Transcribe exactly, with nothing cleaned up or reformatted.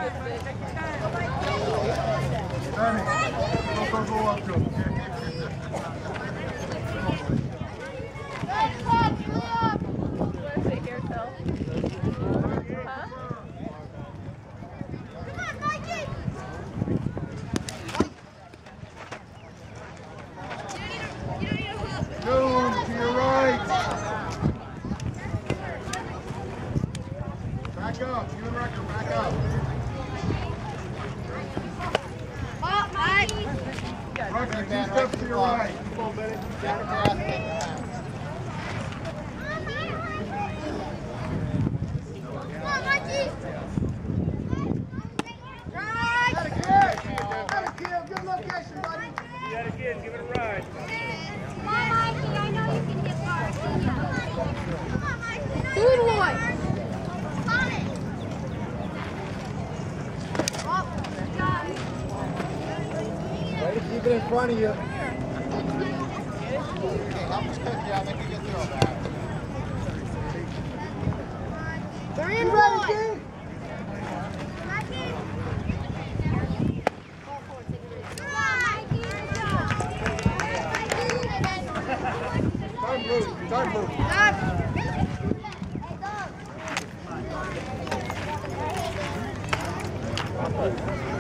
Don't go up to him. Back up, you and Wrecker, back up. Wrecker, two steps to your right. Come on, Benny. Come on, Mikey. Right. Got a kid. Got a kid. Good location, buddy. You got a kid. Give it a ride. Come on, Mikey. I know you can hit bars. Come on, Mikey. Good boy. Keep it in front of you. Okay, help us cook you out. Make you get through all that. Three and you one. Ready, King? Time move. Time move. Stop.